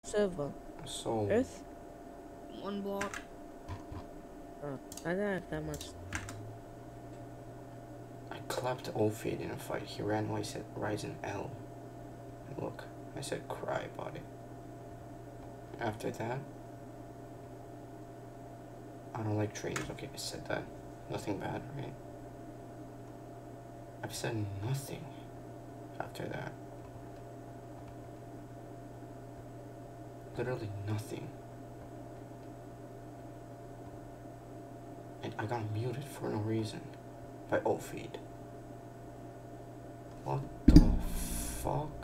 Server. So Earth? One block. Oh, I don't have that much. I clapped oFade in a fight. He randomly said Ryzen L. And look, I said cry about it. After that, I don't like trainers. Okay, I said that. Nothing bad, right? I've said nothing after that. Literally nothing. And I got muted for no reason by oFade. What the fuck?